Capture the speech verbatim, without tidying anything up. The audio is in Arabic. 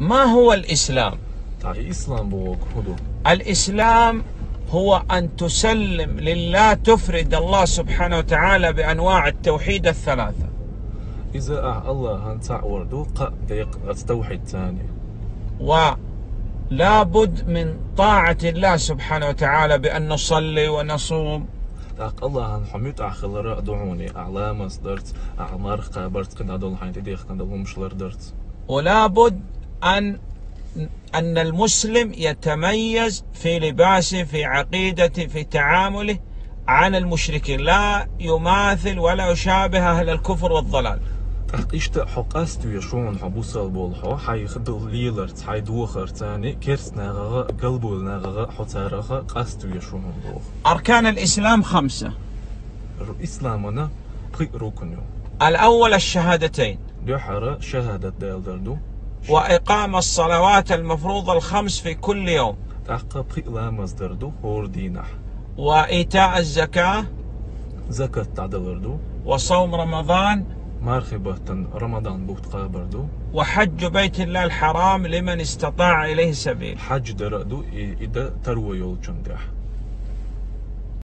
ما هو الإسلام؟ الإسلام هو أن تسلم لله، تفرد الله سبحانه وتعالى بأنواع التوحيد الثلاثة. إذا الله تعوردو قا توحيد ثاني، ولا بد من طاعة الله سبحانه وتعالى بأن نصلي ونصوم. الله هنحميت أخلر دعوني أعلى مصدرت أعمار قابرت كنا دول حين تديخ كنا دول مشلر درت. ولا بد أن أن المسلم يتميز في لباسه، في عقيدته، في تعامله عن المشركين، لا يماثل ولا يشابه أهل الكفر والضلال. إشت حقست ويشون حبوسال بولحو حي خدل ليلرت حي دوخر تاني كرس ناغا قلبول ناغا حتارغا قست ويشون بوخ. أركان الإسلام خمسة. إسلامنا بقي ركنيو. الأول الشهادتين. دحرة شهادة دال دردو. وإقام الصلوات المفروضة الخمس في كل يوم. تحقق بقي لا مصدردو هور دينح. وإيتاء الزكاة. زكاة تعدلردو. وصوم رمضان. مرحبا رمضان بوت قابردو. وحج بيت الله الحرام لمن استطاع إليه سبيل. حج دردو إذا تروي يولجن